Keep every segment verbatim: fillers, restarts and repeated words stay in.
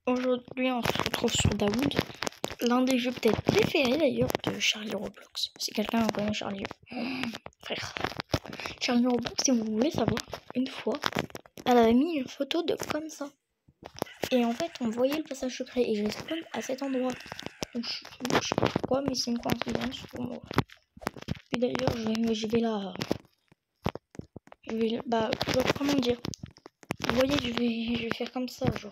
Aujourd'hui, on se retrouve sur Dawood, l'un des jeux peut-être préférés d'ailleurs de Charlie Roblox. Si quelqu'un connaît Charlie, frère. Charlie Roblox, si vous voulez savoir, une fois, elle avait mis une photo de comme ça. Et en fait, on voyait le passage secret et je respawn à cet endroit. Donc, je, je sais pas pourquoi, mais c'est une coïncidence pour moi. Et d'ailleurs, je vais, je vais là. Je vais, bah, genre, comment dire. Vous voyez, je vais, je vais faire comme ça, genre.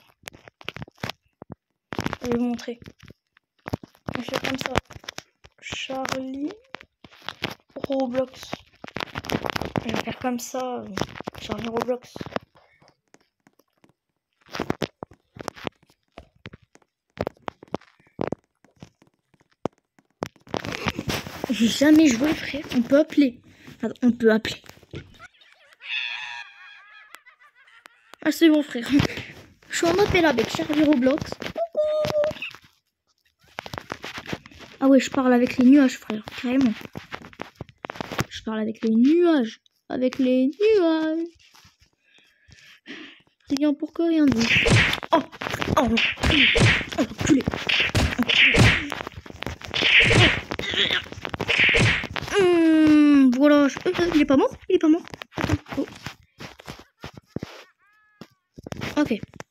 Je vais vous montrer. Je vais faire comme ça. Charlie Roblox. Je vais faire comme ça. Charlie Roblox. J'ai jamais joué, frère. On peut appeler. Attends, on peut appeler. Ah, c'est bon, frère. Je suis en appel avec Charlie Roblox. Ah ouais, je parle avec les nuages, frère. Carrément. Je parle avec les nuages. Avec les nuages. Rien pour que rien dire. Oh, oh, oh, enculé. Hum, voilà. Je... Euh, il est pas mort? Il est pas mort. Attends. Oh. Ok.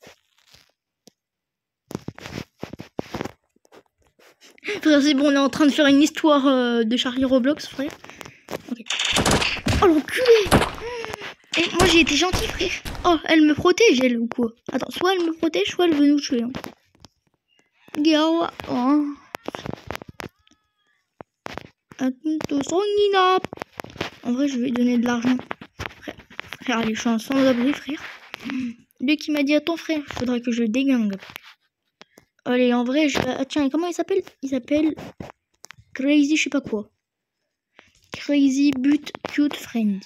Frère, c'est bon, on est en train de faire une histoire euh, de Charlie Roblox, frère. Ok. Oh, l'enculé! Et moi, j'ai été gentil, frère. Oh, elle me protège, elle, ou quoi? Attends, soit elle me protège, soit elle veut nous tuer. Hein. Gawa. Oh. En vrai, je vais lui donner de l'argent. Frère, frère, allez, je suis en sans-abri, frère. Lui qui m'a dit à ton frère, il faudrait que je le dégangue. Allez, en vrai, je... Ah, tiens, comment il s'appelle? Il s'appelle Crazy, je sais pas quoi. Crazy but cute friend.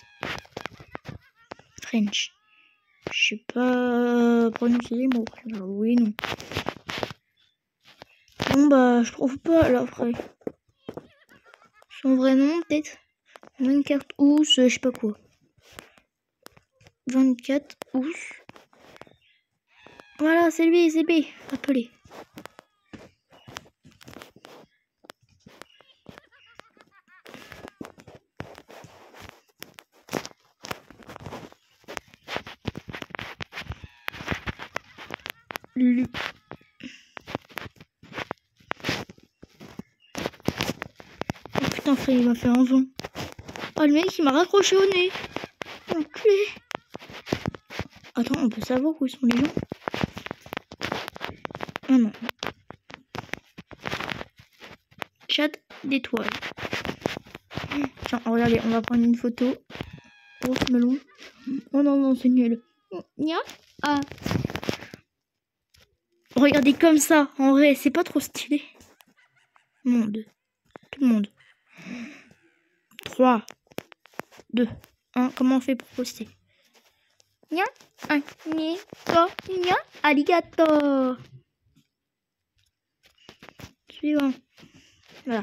French. Je sais pas prononcer les mots. Oui, non. Bon, bah, je trouve pas là, après. Son vrai nom, peut-être vingt-quatre août, je sais pas quoi. vingt-quatre août. Voilà, c'est lui, c'est lui. Appelez. Lui. Oh putain, frère, il m'a fait un vent. Oh, le mec, il m'a raccroché au nez. Enculé. Attends, on peut savoir où sont les gens? Ah non. Chat d'étoiles. Tiens, regardez, on va prendre une photo. Oh, ce melon. Oh non, non, c'est nul. Nia ah. Regardez comme ça, en vrai, c'est pas trop stylé. Monde. Tout le monde. trois, deux, un. Comment on fait pour poster? Nia, un, ni, ko, nia, arigato. Suivant. Voilà.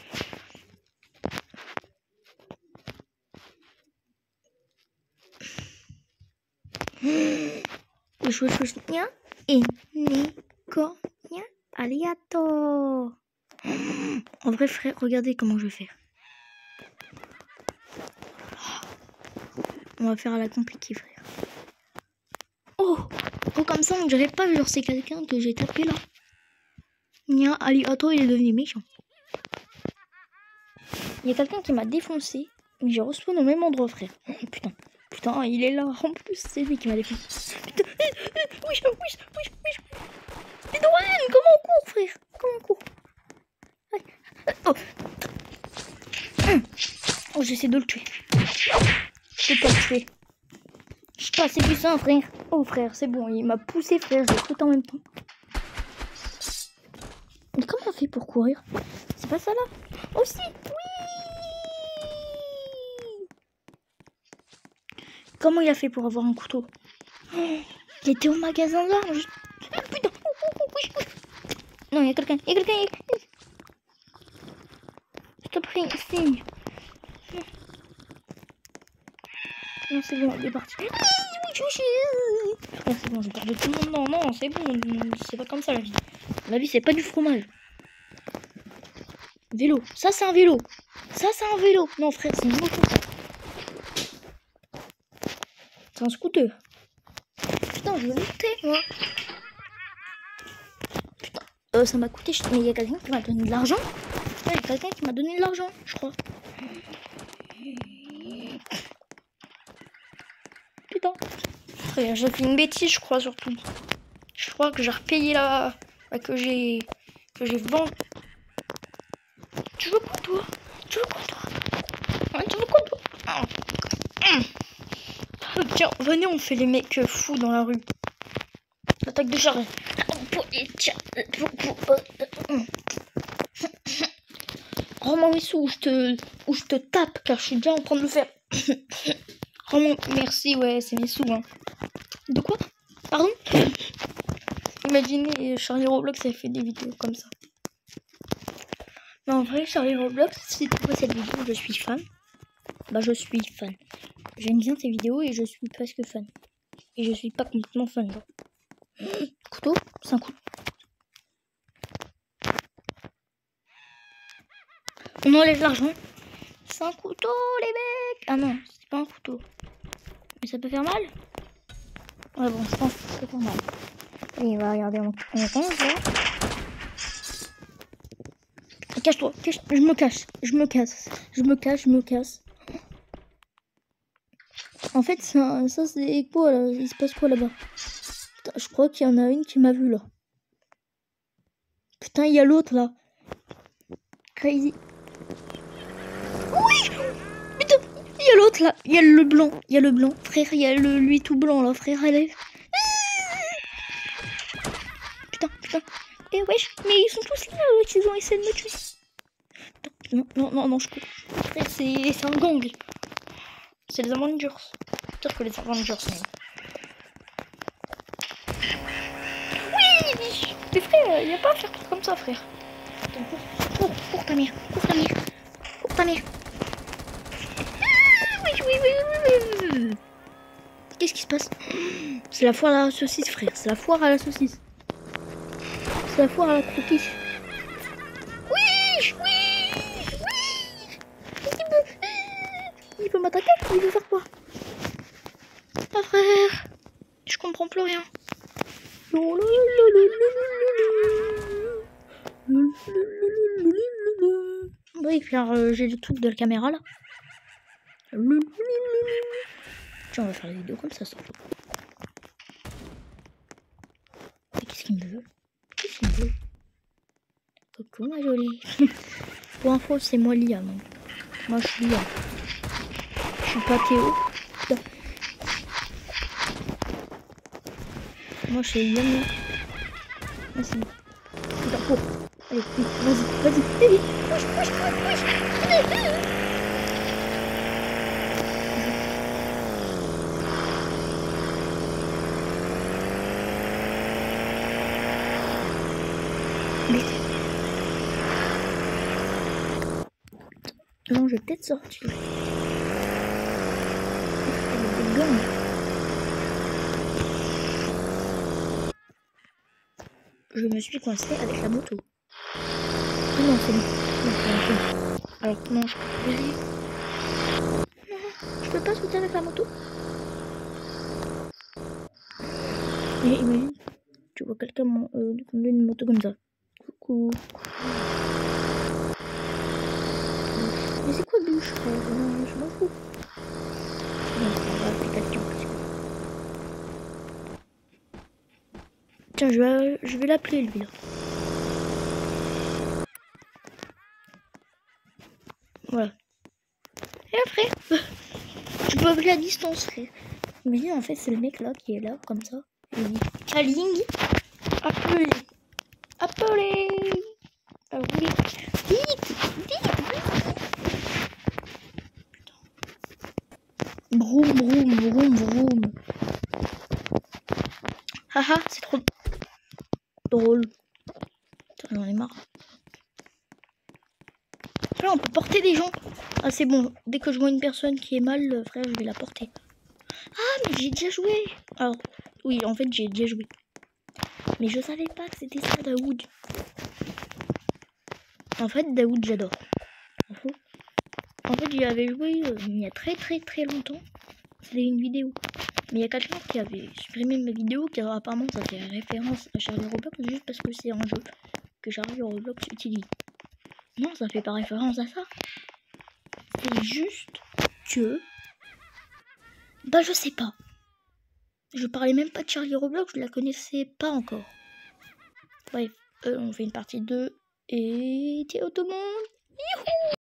Wesh, wesh, wesh. Nia, et, ni, ko, nia, arigato. En vrai, frère, regardez comment je vais faire. On va faire à la compliquée, frère. Oh, oh, comme ça, on dirait pas, genre, c'est quelqu'un que j'ai tapé là. Nia, arigato, il est devenu méchant. Il y a quelqu'un qui m'a défoncé, mais j'ai respawn au même endroit, frère. Oh, putain, putain, il est là. En plus, c'est lui qui m'a défoncé. Putain, oui, oui, oui, oui. Mais Dorian, comment on court, frère? Comment on court? Oh, oh, j'essaie de le tuer. Je peux pas le tuer. Je suis pas assez puissant, frère. Oh, frère, c'est bon, il m'a poussé, frère. J'ai tout en même temps. Mais comment on fait pour courir? C'est pas ça là? Oh si, oui. Comment il a fait pour avoir un couteau? Oh, il était au magasin là. Je... Putain. Oh, oh, oh, oui, oui. Non, il y a quelqu'un. Il y a quelqu'un. Je te prie, signe. Non, c'est bon, il est parti. Oui, oui, Oh, c'est bon, je parle de tout le monde. Non, non, c'est bon. C'est pas comme ça la vie. La vie, c'est pas du fromage. Vélo. Ça, c'est un vélo. Ça, c'est un vélo. Non, frère, c'est une moto. C'est un scooter. Putain, je vais monter, moi. Putain, euh, ça m'a coûté. Mais il y a quelqu'un qui m'a donné de l'argent. Ouais, il y a quelqu'un qui m'a donné de l'argent, je crois. Putain. Frère, j'ai fait une bêtise, je crois, surtout. Je crois que j'ai repayé la... la que j'ai... que j'ai vendu. Tu veux quoi, toi? Tu veux quoi, toi? Ouais, tu veux quoi, toi? Ah. Tiens, venez, on fait les mecs fous dans la rue. Attaque de charge. Rends-moi mes sous ou je te... ou je te tape, car je suis déjà en train de le faire. Rends-moi... Merci, ouais, c'est mes sous, hein. De quoi? Pardon? Imaginez, Charlie Roblox a fait des vidéos comme ça. Mais en vrai, Charlie Roblox, si tu vois cette vidéo, je suis fan. Bah, je suis fan. J'aime bien tes vidéos et je suis presque fan. Et je suis pas complètement fan, genre. Couteau? C'est un couteau. On enlève l'argent. C'est un couteau, les mecs. Ah non, c'est pas un couteau. Mais ça peut faire mal? Ouais, bon, je pense que ça peut faire mal. Et il va regarder mon compte, là. Cache-toi, cache, je me cache, je me casse, je me cache, je me casse. En fait, ça, ça c'est quoi là? Il se passe quoi là-bas? Je crois qu'il y en a une qui m'a vu là. Putain, il y a l'autre là. Crazy. Oui! Putain, il y a l'autre là. Il y a le blanc, il y a le blanc. Frère, il y a le lui tout blanc là, frère, allez. Putain, putain. Eh wesh, mais ils sont tous là, wesh, ils ont essayé de me tuer. Non, non, non, non, je peux. C'est un gang. C'est les Avengers. Pire que les Avengers. Oui! Mais frère, il n'y a pas à faire comme ça, frère. Attends, cours, cours, cours ta mère, cours ta mère, cours ta mère. Ah, oui, oui, oui, oui, oui. Qu'est-ce qui se passe? C'est la foire à la saucisse, frère. C'est la foire à la saucisse. C'est la foire à la croquis. Oui, oui. Il veut m'attaquer? Il veut faire quoi? Ah frère, je comprends plus rien. Oui, car euh, j'ai le truc de la caméra là. Tiens, on va faire des vidéos comme ça surtout. Mais qu'est-ce qu'il me veut? Qu'est-ce qu'il me veut? Coucou ma jolie. Pour info, c'est moi Lia, non? Moi je suis Lia. Je suis pas Théo. Non. Moi je suis Yann. Vas-y. Cours. Allez, vite, vas-y, vas-y, vas-y, vite. Push, push, push, push. Vite. Non, je vais peut-être sortir. Des gants. Je me suis coincée avec la moto. Ah non, c'est bon. Non, alors, non, je peux pas. Non, je peux pas sauter avec la moto. Et imagine, tu vois quelqu'un euh, conduire une moto comme ça. Coucou. Mais c'est quoi douche, frère? Non, je m'en fous. Non, on va appeler quelqu'un. Tiens, je vais, je vais l'appeler lui là. Voilà. Et après, tu peux appeler à distance, frère. Mais en fait, c'est le mec là qui est là, comme ça. Il dit calling, appelez, appelez. Alors, oui. Vite, vite, vite. Broum, broum, broum, broum. Haha, c'est trop drôle. J'en ai marre. Là, on peut porter des gens. Ah, c'est bon. Dès que je vois une personne qui est mal, frère, je vais la porter. Ah, mais j'ai déjà joué. Alors, oui, en fait, j'ai déjà joué. Mais je savais pas que c'était ça, Daoud. En fait, Daoud, j'adore. En fait, j'y avais joué euh, il y a très très très longtemps. C'était une vidéo. Mais il y a quelqu'un qui avait supprimé ma vidéo car apparemment ça fait référence à Charlie Roblox juste parce que c'est un jeu que Charlie Roblox utilise. Non, ça fait pas référence à ça. C'est juste que... Bah je sais pas. Je parlais même pas de Charlie Roblox, je la connaissais pas encore. Bref, euh, on fait une partie deux et ciao tout le monde. Youhou!